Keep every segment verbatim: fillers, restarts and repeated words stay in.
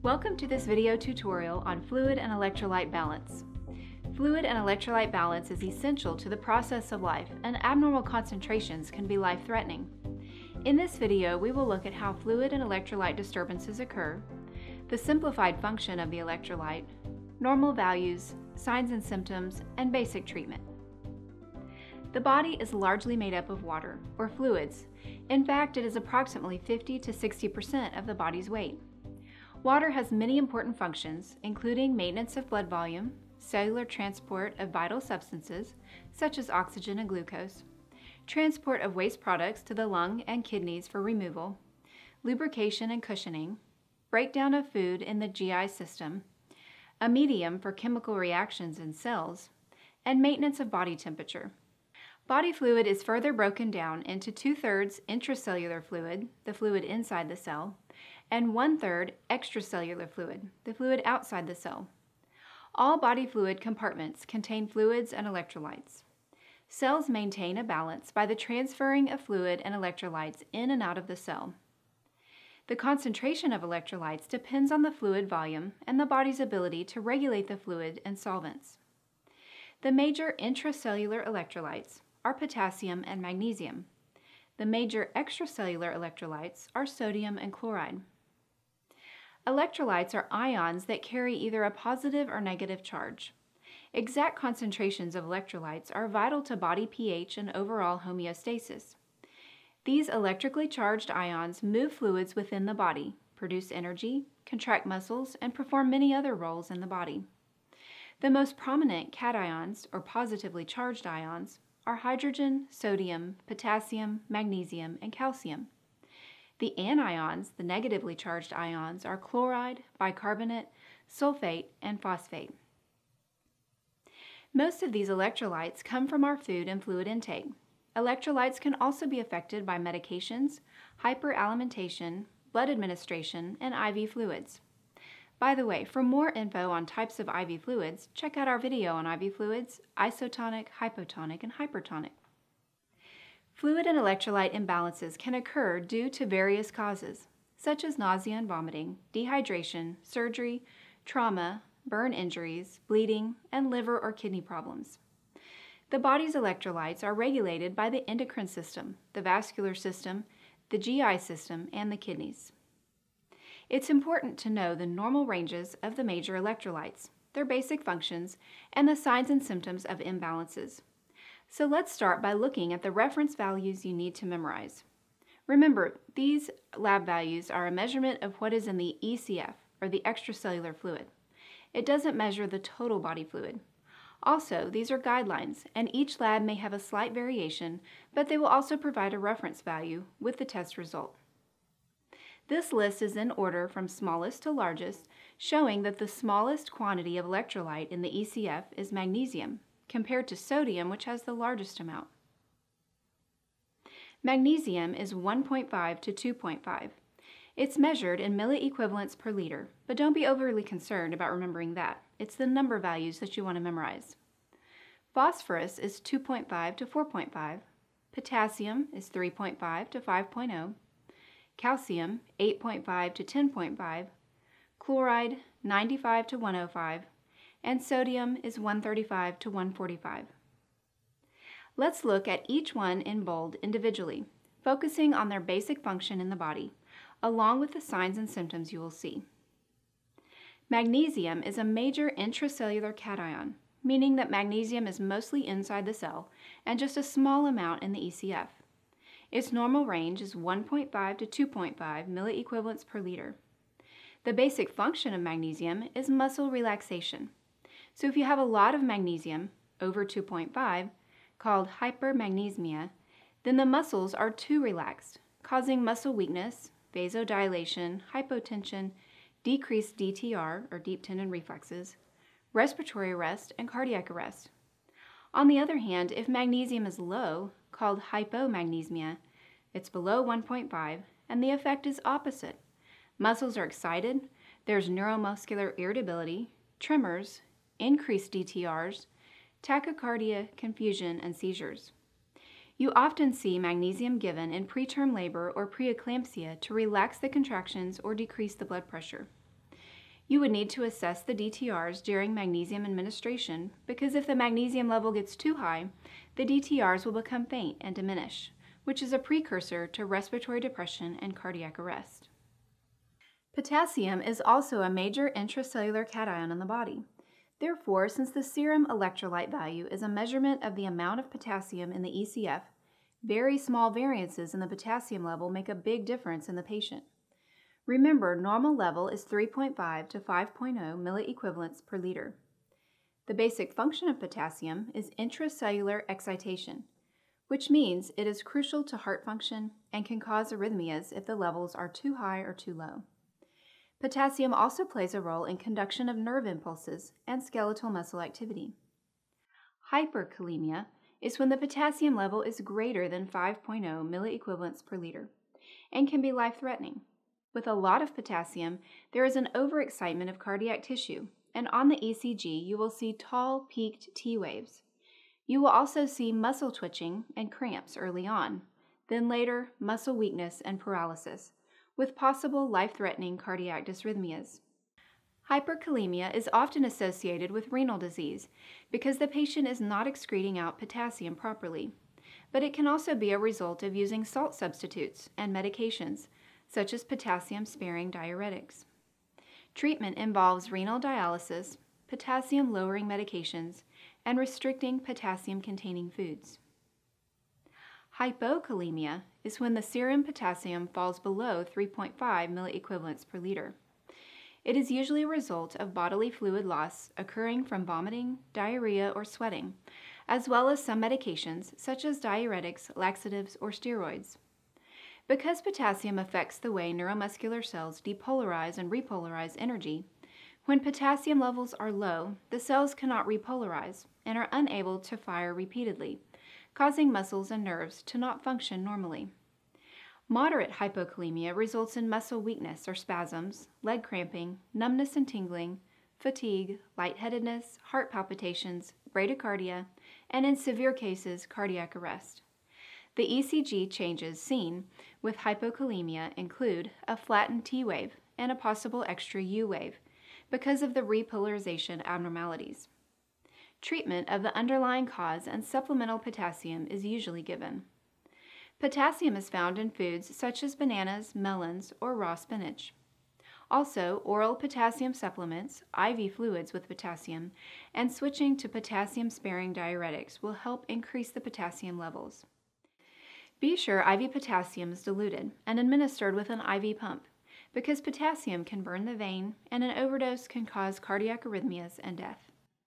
Welcome to this video tutorial on fluid and electrolyte balance. Fluid and electrolyte balance is essential to the process of life, and abnormal concentrations can be life-threatening. In this video, we will look at how fluid and electrolyte disturbances occur, the simplified function of the electrolyte, normal values, signs and symptoms, and basic treatment. The body is largely made up of water, or fluids. In fact, it is approximately fifty to sixty percent of the body's weight. Water has many important functions, including maintenance of blood volume, cellular transport of vital substances, such as oxygen and glucose, transport of waste products to the lung and kidneys for removal, lubrication and cushioning, breakdown of food in the G I system, a medium for chemical reactions in cells, and maintenance of body temperature. Body fluid is further broken down into two-thirds intracellular fluid, the fluid inside the cell, and one-third extracellular fluid, the fluid outside the cell. All body fluid compartments contain fluids and electrolytes. Cells maintain a balance by the transferring of fluid and electrolytes in and out of the cell. The concentration of electrolytes depends on the fluid volume and the body's ability to regulate the fluid and solvents. The major intracellular electrolytes are potassium and magnesium. The major extracellular electrolytes are sodium and chloride. Electrolytes are ions that carry either a positive or negative charge. Exact concentrations of electrolytes are vital to body pH and overall homeostasis. These electrically charged ions move fluids within the body, produce energy, contract muscles, and perform many other roles in the body. The most prominent cations, or positively charged ions, are hydrogen, sodium, potassium, magnesium, and calcium. The anions, the negatively charged ions, are chloride, bicarbonate, sulfate, and phosphate. Most of these electrolytes come from our food and fluid intake. Electrolytes can also be affected by medications, hyperalimentation, blood administration, and I V fluids. By the way, for more info on types of I V fluids, check out our video on I V fluids, isotonic, hypotonic, and hypertonic. Fluid and electrolyte imbalances can occur due to various causes, such as nausea and vomiting, dehydration, surgery, trauma, burn injuries, bleeding, and liver or kidney problems. The body's electrolytes are regulated by the endocrine system, the vascular system, the G I system, and the kidneys. It's important to know the normal ranges of the major electrolytes, their basic functions, and the signs and symptoms of imbalances. So let's start by looking at the reference values you need to memorize. Remember, these lab values are a measurement of what is in the E C F, or the extracellular fluid. It doesn't measure the total body fluid. Also, these are guidelines, and each lab may have a slight variation, but they will also provide a reference value with the test result. This list is in order from smallest to largest, showing that the smallest quantity of electrolyte in the E C F is magnesium, compared to sodium, which has the largest amount. Magnesium is one point five to two point five. It's measured in milliequivalents per liter, but don't be overly concerned about remembering that. It's the number values that you want to memorize. Phosphorus is two point five to four point five. Potassium is three point five to five point zero. Calcium, eight point five to ten point five. Chloride, ninety-five to one oh five. And sodium is one thirty-five to one forty-five. Let's look at each one in bold individually, focusing on their basic function in the body, along with the signs and symptoms you will see. Magnesium is a major intracellular cation, meaning that magnesium is mostly inside the cell and just a small amount in the E C F. Its normal range is one point five to two point five milliequivalents per liter. The basic function of magnesium is muscle relaxation. So if you have a lot of magnesium, over two point five, called hypermagnesemia, then the muscles are too relaxed, causing muscle weakness, vasodilation, hypotension, decreased D T R, or deep tendon reflexes, respiratory arrest, and cardiac arrest. On the other hand, if magnesium is low, called hypomagnesemia, it's below one point five, and the effect is opposite. Muscles are excited, there's neuromuscular irritability, tremors, increased D T Rs, tachycardia, confusion, and seizures. You often see magnesium given in preterm labor or preeclampsia to relax the contractions or decrease the blood pressure. You would need to assess the D T Rs during magnesium administration because if the magnesium level gets too high, the D T Rs will become faint and diminish, which is a precursor to respiratory depression and cardiac arrest. Potassium is also a major intracellular cation in the body. Therefore, since the serum electrolyte value is a measurement of the amount of potassium in the E C F, very small variances in the potassium level make a big difference in the patient. Remember, normal level is three point five to five point zero milliequivalents per liter. The basic function of potassium is intracellular excitation, which means it is crucial to heart function and can cause arrhythmias if the levels are too high or too low. Potassium also plays a role in conduction of nerve impulses and skeletal muscle activity. Hyperkalemia is when the potassium level is greater than five point zero milliequivalents per liter and can be life-threatening. With a lot of potassium, there is an overexcitement of cardiac tissue, and on the E C G you will see tall, peaked T waves. You will also see muscle twitching and cramps early on, then later muscle weakness and paralysis, with possible life-threatening cardiac dysrhythmias. Hyperkalemia is often associated with renal disease because the patient is not excreting out potassium properly, but it can also be a result of using salt substitutes and medications, such as potassium-sparing diuretics. Treatment involves renal dialysis, potassium-lowering medications, and restricting potassium-containing foods. Hypokalemia is when the serum potassium falls below three point five milliequivalents per liter. It is usually a result of bodily fluid loss occurring from vomiting, diarrhea, or sweating, as well as some medications such as diuretics, laxatives, or steroids. Because potassium affects the way neuromuscular cells depolarize and repolarize energy, when potassium levels are low, the cells cannot repolarize and are unable to fire repeatedly, causing muscles and nerves to not function normally. Moderate hypokalemia results in muscle weakness or spasms, leg cramping, numbness and tingling, fatigue, lightheadedness, heart palpitations, bradycardia, and in severe cases, cardiac arrest. The E C G changes seen with hypokalemia include a flattened T wave and a possible extra U wave because of the repolarization abnormalities. Treatment of the underlying cause and supplemental potassium is usually given. Potassium is found in foods such as bananas, melons, or raw spinach. Also, oral potassium supplements, I V fluids with potassium, and switching to potassium-sparing diuretics will help increase the potassium levels. Be sure I V potassium is diluted and administered with an I V pump because potassium can burn the vein and an overdose can cause cardiac arrhythmias and death.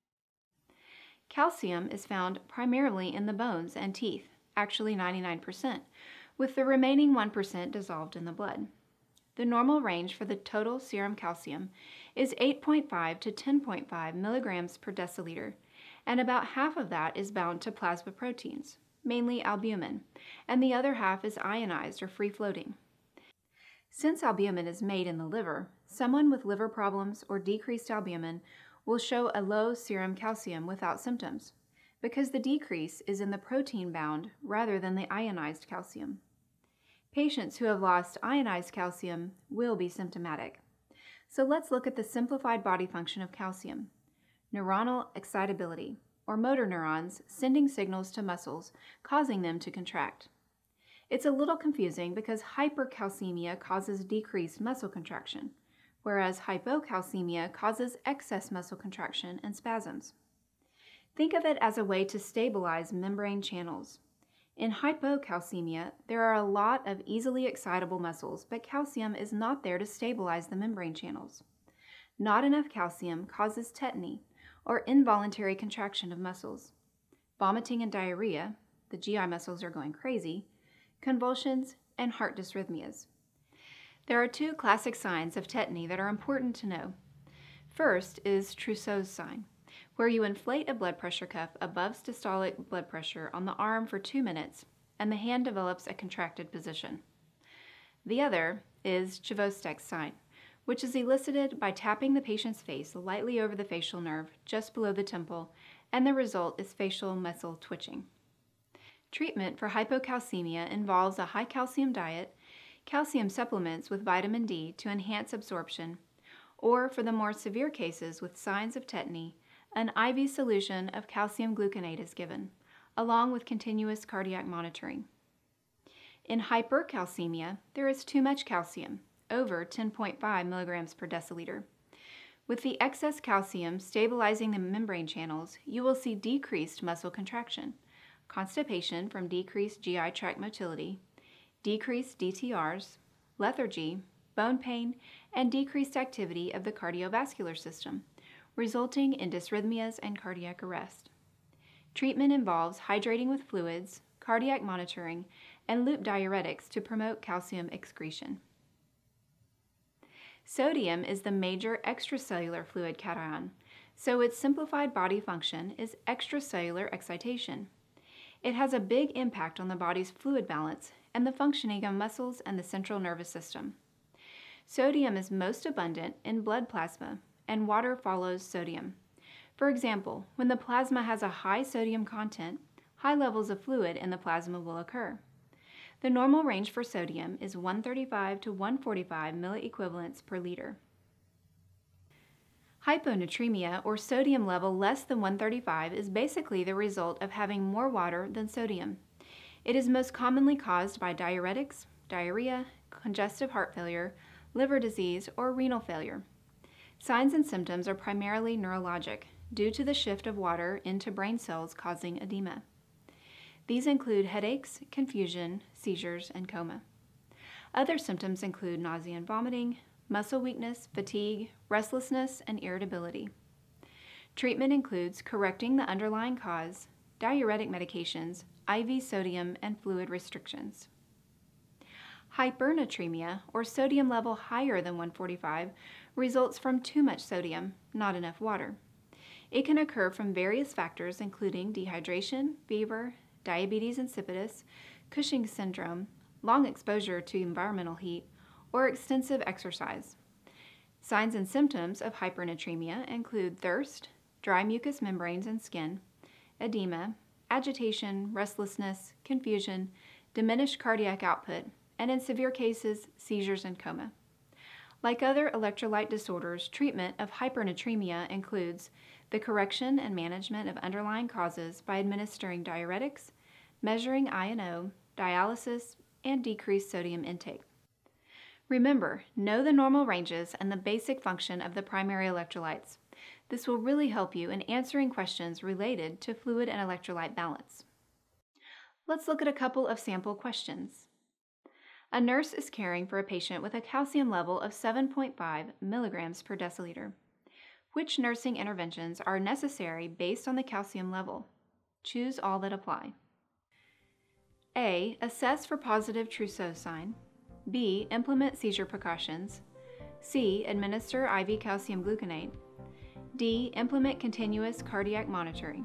Calcium is found primarily in the bones and teeth, actually ninety-nine percent, with the remaining one percent dissolved in the blood. The normal range for the total serum calcium is eight point five to ten point five milligrams per deciliter, and about half of that is bound to plasma proteins, mainly albumin, and the other half is ionized or free-floating. Since albumin is made in the liver, someone with liver problems or decreased albumin will show a low serum calcium without symptoms, because the decrease is in the protein bound rather than the ionized calcium. Patients who have lost ionized calcium will be symptomatic. So let's look at the simplified body function of calcium. Neuronal excitability, or motor neurons sending signals to muscles, causing them to contract. It's a little confusing because hypercalcemia causes decreased muscle contraction, whereas hypocalcemia causes excess muscle contraction and spasms. Think of it as a way to stabilize membrane channels. In hypocalcemia, there are a lot of easily excitable muscles, but calcium is not there to stabilize the membrane channels. Not enough calcium causes tetany, or involuntary contraction of muscles, vomiting and diarrhea, the G I muscles are going crazy, convulsions, and heart dysrhythmias. There are two classic signs of tetany that are important to know. First is Trousseau's sign, where you inflate a blood pressure cuff above systolic blood pressure on the arm for two minutes and the hand develops a contracted position. The other is Chvostek's sign, which is elicited by tapping the patient's face lightly over the facial nerve just below the temple, and the result is facial muscle twitching. Treatment for hypocalcemia involves a high calcium diet, calcium supplements with vitamin D to enhance absorption, Or for the more severe cases with signs of tetany, an I V solution of calcium gluconate is given, along with continuous cardiac monitoring. In hypercalcemia, there is too much calcium, over ten point five milligrams per deciliter. With the excess calcium stabilizing the membrane channels, you will see decreased muscle contraction, constipation from decreased G I tract motility, decreased D T Rs, lethargy, bone pain, and decreased activity of the cardiovascular system, resulting in dysrhythmias and cardiac arrest. Treatment involves hydrating with fluids, cardiac monitoring, and loop diuretics to promote calcium excretion. Sodium is the major extracellular fluid cation, so its simplified body function is extracellular excitation. It has a big impact on the body's fluid balance and the functioning of muscles and the central nervous system. Sodium is most abundant in blood plasma, and water follows sodium. For example, when the plasma has a high sodium content, high levels of fluid in the plasma will occur. The normal range for sodium is one thirty-five to one forty-five milliequivalents per liter. Hyponatremia, or sodium level less than one thirty-five, is basically the result of having more water than sodium. It is most commonly caused by diuretics, diarrhea, congestive heart failure, liver disease, or renal failure. Signs and symptoms are primarily neurologic, due to the shift of water into brain cells causing edema. These include headaches, confusion, seizures, and coma. Other symptoms include nausea and vomiting, muscle weakness, fatigue, restlessness, and irritability. Treatment includes correcting the underlying cause, diuretic medications, I V sodium, and fluid restrictions. Hypernatremia, or sodium level higher than one forty-five, results from too much sodium, not enough water. It can occur from various factors including dehydration, fever, diabetes insipidus, Cushing's syndrome, long exposure to environmental heat, or extensive exercise. Signs and symptoms of hypernatremia include thirst, dry mucous membranes and skin, edema, agitation, restlessness, confusion, diminished cardiac output, and in severe cases, seizures and coma. Like other electrolyte disorders, treatment of hypernatremia includes the correction and management of underlying causes by administering diuretics, measuring I N O, dialysis, and decreased sodium intake. Remember, know the normal ranges and the basic function of the primary electrolytes. This will really help you in answering questions related to fluid and electrolyte balance. Let's look at a couple of sample questions. A nurse is caring for a patient with a calcium level of seven point five milligrams per deciliter. Which nursing interventions are necessary based on the calcium level? Choose all that apply. A. Assess for positive Trousseau sign. B. Implement seizure precautions. C. Administer I V calcium gluconate. D. Implement continuous cardiac monitoring.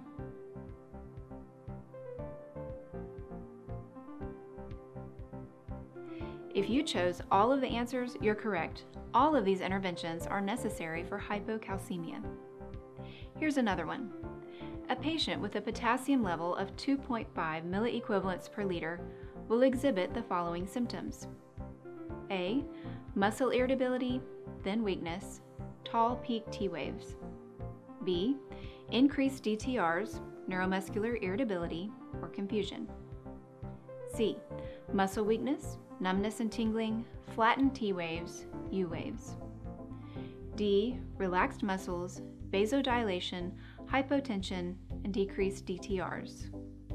If you chose all of the answers, you're correct. All of these interventions are necessary for hypocalcemia. Here's another one. A patient with a potassium level of two point five milliequivalents per liter will exhibit the following symptoms. A. Muscle irritability, then weakness, tall peak T waves. B. Increased D T Rs, neuromuscular irritability, or confusion. C. Muscle weakness, numbness and tingling, flattened T waves, U waves. D. Relaxed muscles, vasodilation, hypotension, and decreased D T Rs.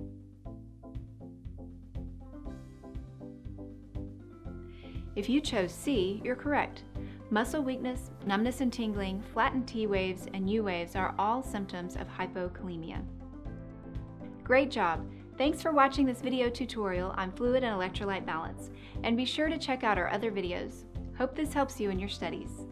If you chose C, you're correct. Muscle weakness, numbness and tingling, flattened T waves, and U waves are all symptoms of hypokalemia. Great job! Thanks for watching this video tutorial on fluid and electrolyte balance, and be sure to check out our other videos. Hope this helps you in your studies.